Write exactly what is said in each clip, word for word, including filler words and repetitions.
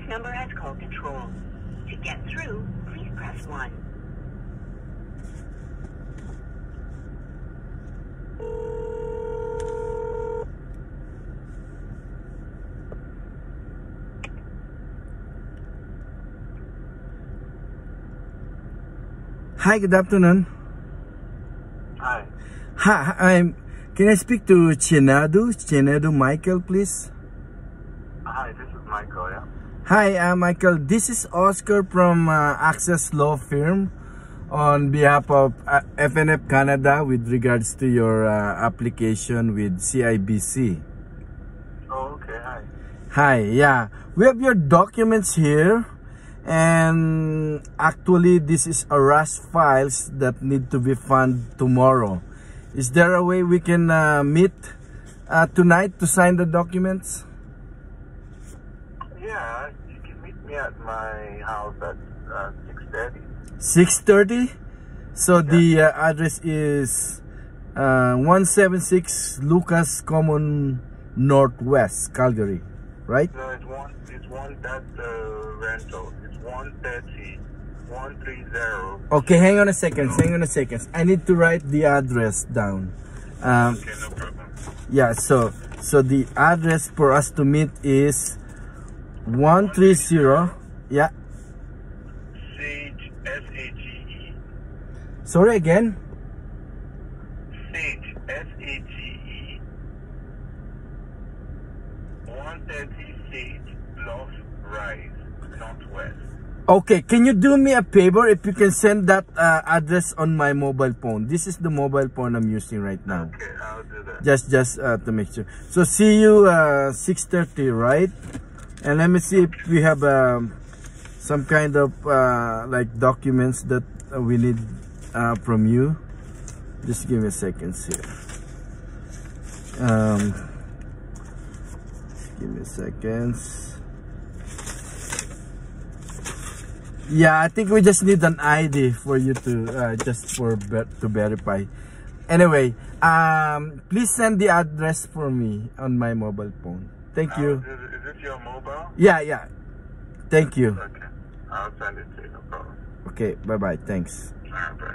This number has call control. To get through, please press one. Hi, good afternoon. Hi. Hi, I'm. Can I speak to Chinedu? Chinedu Michael, please? Hi, this is Michael, yeah? Hi, uh, Michael. This is Oscar from uh, Access Law Firm on behalf of uh, F N F Canada with regards to your uh, application with C I B C. Oh, okay, hi. Hi, yeah. We have your documents here. And actually, this is a rush files that need to be found tomorrow. Is there a way we can uh, meet uh, tonight to sign the documents? Yeah, you can meet me at my house at uh, six thirty. six thirty? So yeah. the uh, address is uh, one seventy-six Lucas Common Northwest, Calgary, right? No, it's one, it's one, that's uh, rental. It's one thirty, one thirty. Okay, hang on a second, hang on a second. I need to write the address down. Um, Okay, no problem. Yeah, so so the address for us to meet is one thirty. Yeah. Sage, S A G E. Sorry again. Sage, S A G E. one thirty Sage, Bluff, Rise, Northwest. Okay, can you do me a favor if you can send that uh, address on my mobile phone? This is the mobile phone I'm using right now. Okay, I'll do that. Just just uh, to make sure. So see you uh, six thirty, right? And let me see if we have um, some kind of uh, like documents that uh, we need uh, from you. Just give me a second here. Um, give me a second. Yeah, I think we just need an I D for you to uh, just for ver to verify. Anyway, um, please send the address for me on my mobile phone. Thank you. Uh, is, is this your mobile? Yeah, yeah. Thank you. Okay, I'll send it to you, no problem. Okay, bye-bye. Thanks. Alright, bye.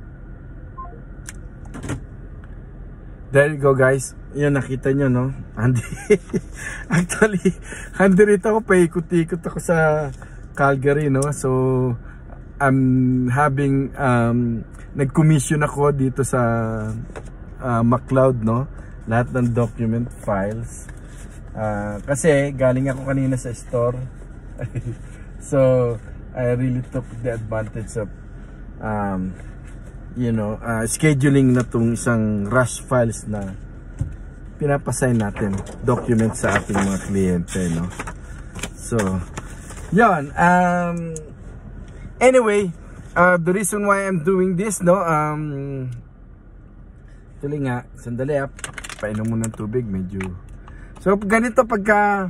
There you go, guys. Yun, nakita nyo, no? Andi. Actually, handi rito ako, paikot-ikot ako sa Calgary, no? So, I'm having, um, nag-commission ako dito sa uh, MacLeod, no? Lahat ng document files. Uh, kasi, galing ako kanina sa store. So, I really took the advantage of, um, you know, uh, scheduling na tong isang rush files na pinapasign natin document sa ating mga kliyente, no? So, yan. Um, anyway, uh, the reason why I'm doing this, no? Um, tuloy nga, sandali ah. Painom mo ng tubig, medyo. So, ganito pagka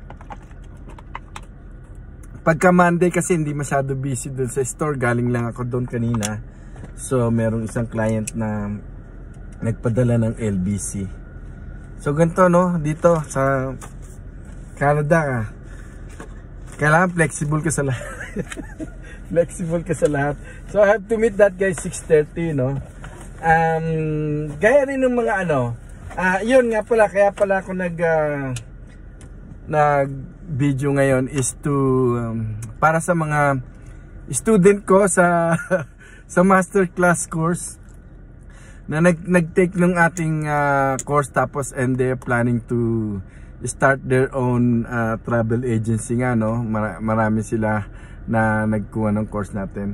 pagka Monday kasi hindi masyado busy dun sa store. Galing lang ako doon kanina. So, merong isang client na nagpadala ng L B C. So, ganito, no? Dito sa Canada, kailangan flexible ka sa lahat. Flexible ka sa lahat. So, I have to meet that guy six thirty, no? Um, gaya rin ng mga ano, ah, uh, yun nga pala, kaya pala ako nag, uh, nag-video ngayon is to, um, para sa mga student ko sa, sa masterclass course, na nag, nag-take ng ating uh, course tapos and they're planning to start their own uh, travel agency nga, no? Mar marami sila na nagkuha ng course natin.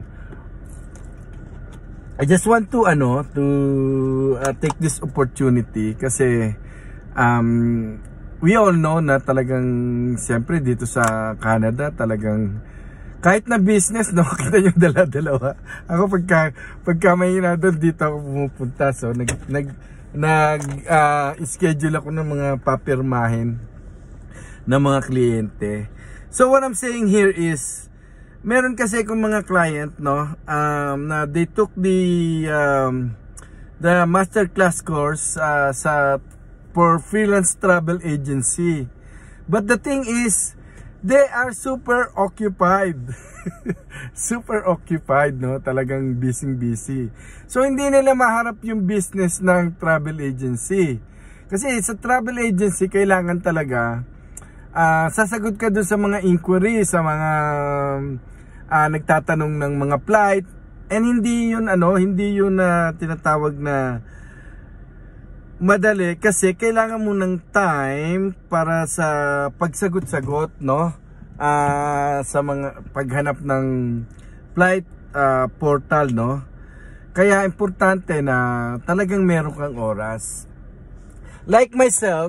I just want to ano to uh, take this opportunity kasi um, we all know na talagang siyempre dito sa Canada talagang kahit na business, no, kita yung dala-dalawa. Ako pagka pagka may na doon dito ako pumupunta, so nag nag nag uh, schedule ako ng mga papirmahin ng mga kliyente. So what I'm saying here is meron kasi akong mga client, no, um, na they took the um, the masterclass course uh, sa for freelance travel agency. But the thing is, they are super occupied. Super occupied, no? Talagang busy-busy. So, hindi nila maharap yung business ng travel agency. Kasi sa travel agency, kailangan talaga uh, sasagot ka doon sa mga inquiry, sa mga uh, nagtatanong ng mga flight. And hindi yun, ano, hindi yun na uh, tinatawag na madali, kasi kailangan mo ng time para sa pagsagot-sagot, no? Uh, sa mga paghanap ng flight uh, portal, no? Kaya importante na talagang meron kang oras. Like myself,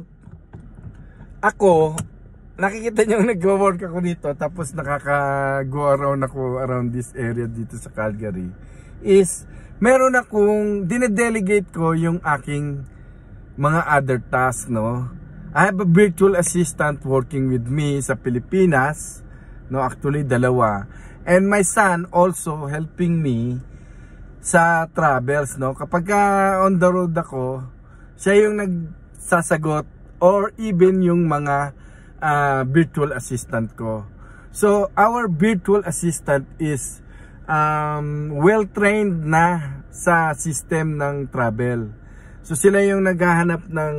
ako, nakikita niyo nagwo-work ako dito, tapos nakaka-go around ako around this area dito sa Calgary, is meron akong dinedelegate ko yung aking mga other tasks, no? I have a virtual assistant working with me sa Pilipinas, no, actually dalawa. And my son also helping me sa travels, no. Kapag uh, on the road ako, siya yung nagsasagot or even yung mga uh, virtual assistant ko. So our virtual assistant is um, well trained na sa system ng travel. So sila yung naghahanap ng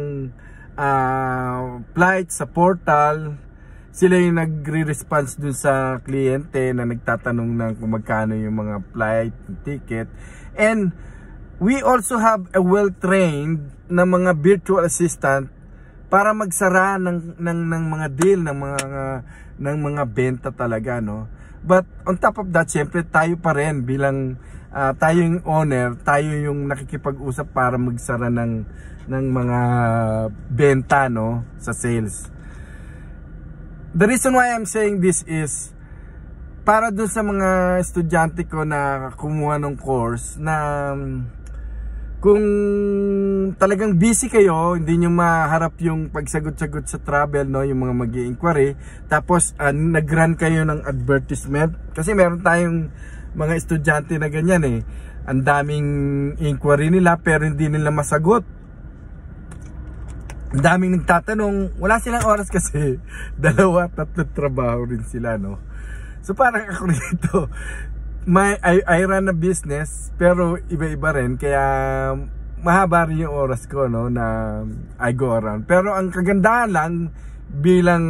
Uh, flight sa portal, sila yung nagre-response dun sa kliyente na nagtatanong ng kung magkano yung mga flight ticket. And we also have a well-trained na mga virtual assistant para magsara ng, ng, ng mga deal, ng mga, ng mga benta talaga, no? But on top of that, syempre tayo pa rin bilang uh, tayo yung owner, tayo yung nakikipag-usap para magsara ng ng mga benta, no, sa sales. The reason why I'm saying this is para dun sa mga estudyante ko na kumuha ng course, na kung talagang busy kayo, hindi nyo maharap yung pagsagot-sagot sa travel, no, yung mga mag-i-inquiry, tapos uh, nag-run kayo ng advertisement, kasi meron tayong mga estudyante na ganyan, eh, ang daming inquiry nila pero hindi nila masagot. Ang daming nagtatanong, wala silang oras kasi dalawa, tatlo trabaho rin sila, no. So parang ako nito, may, I, I run a business pero iba-iba rin, kaya mahaba rin yung oras ko, no, na I go around. Pero ang kagandahan lang bilang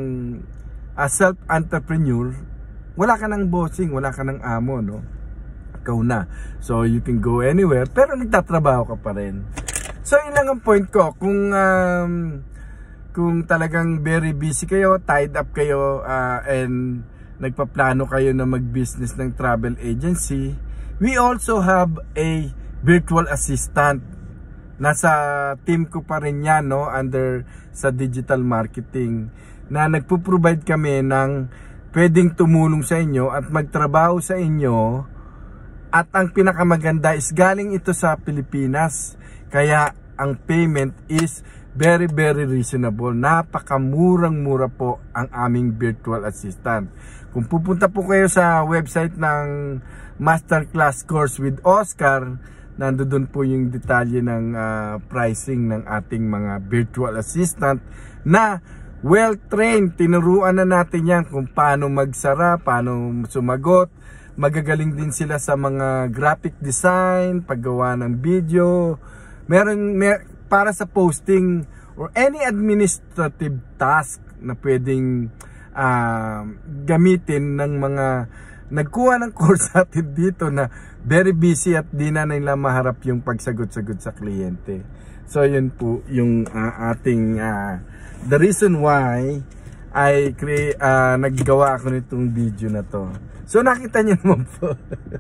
uh, self-entrepreneur, wala ka ng bossing, wala ka ng amo, no. Ikaw na. So you can go anywhere pero nagtatrabaho ka pa rin. So yun lang ang point ko. Kung um, kung talagang very busy kayo, tied up kayo, uh, and nagpaplano kayo na mag-business ng travel agency, we also have a virtual assistant. Nasa team ko pa rin yan, no, under sa digital marketing, na nagpo-provide kami ng pwedeng tumulong sa inyo at magtrabaho sa inyo. At ang pinakamaganda is galing ito sa Pilipinas. Kaya ang payment is very very reasonable. Napakamurang-mura po ang aming virtual assistant. Kung pupunta po kayo sa website ng Masterclass Course with Oscar, nandoon po yung detalye ng uh, pricing ng ating mga virtual assistant na well-trained. Tinuruan na natin yan kung paano magsara, paano sumagot. Magagaling din sila sa mga graphic design, paggawa ng video. Meron mer para sa posting or any administrative task na pwedeng uh, gamitin ng mga nagkuha ng course natin dito na very busy at di na nila maharap yung pagsagot-sagot sa kliyente. So yun po yung uh, ating uh, the reason why I create uh, naggawa ako nitong video na to. So nakita niyo naman po.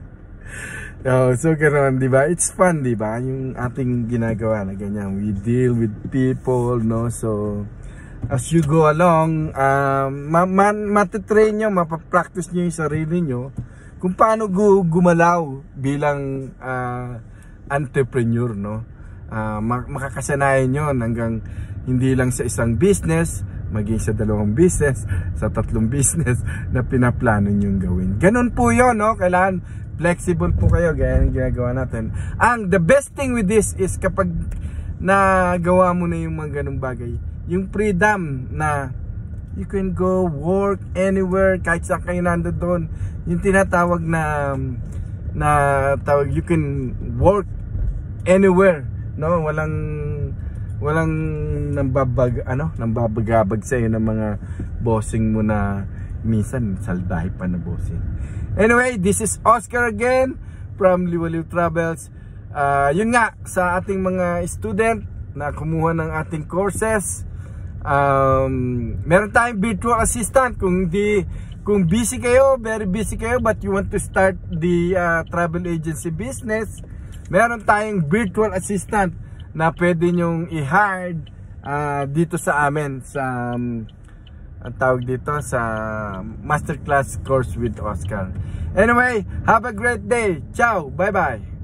Oh, so ganoon, di ba? It's fun, di ba? Yung ating ginagawa na ganyan. We deal with people, no? So as you go along, um, ma ma matitrain nyo, mapapractice nyo yung sarili nyo kung paano gu gumalaw bilang uh, entrepreneur, no? Uh, makakasanayan nyo hanggang hindi lang sa isang business, maging sa dalawang business, sa tatlong business na pinaplano nyong gawin. Ganun po yun, no? Kailangan flexible po kayo, gaya ng ginagawa natin. Ang the best thing with this is kapag nagawa mo na yung mga ganung bagay, yung freedom na You can go work anywhere, kahit saan kayo nandoon. Yung tinatawag na na tawag, you can work anywhere, no? Walang walang nambabag ano, nambabagabag sa iyo ng mga bossing mo na minsan saldahe pa na bossing. Anyway, this is Oscar again from Liwaliw Travels. Uh, yun nga, sa ating mga student na kumuha ng ating courses, um, meron tayong virtual assistant. Kung di, kung busy kayo, very busy kayo, but you want to start the uh, travel agency business, meron tayong virtual assistant na pwede nyong i-hire uh, dito sa amin sa um, ang tawag dito sa Masterclass Course with Oscar. Anyway, have a great day. Ciao, bye bye.